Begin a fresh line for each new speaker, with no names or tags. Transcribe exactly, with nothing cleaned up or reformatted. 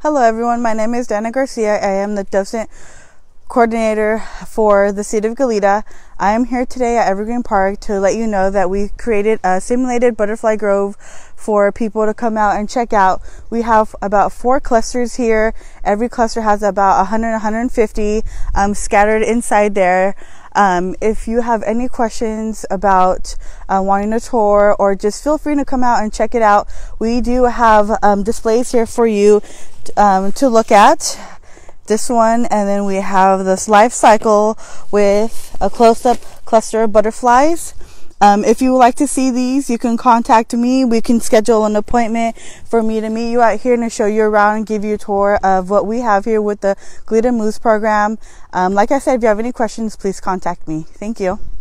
Hello everyone, my name is Dana Garcia. I am the docent coordinator for the City of Goleta. I am here today at Evergreen Park to let you know that we created a simulated butterfly grove for people to come out and check out. We have about four clusters here. Every cluster has about one hundred, one hundred fifty um, scattered inside there. Um, if you have any questions about uh, wanting a tour, or just feel free to come out and check it out. We do have um, displays here for you um, to look at. This one, and then we have this life cycle with a close-up cluster of butterflies. Um, if you would like to see these, you can contact me. We can schedule an appointment for me to meet you out here and to show you around and give you a tour of what we have here with the Goleta Moose program. Um, like I said, if you have any questions, please contact me. Thank you.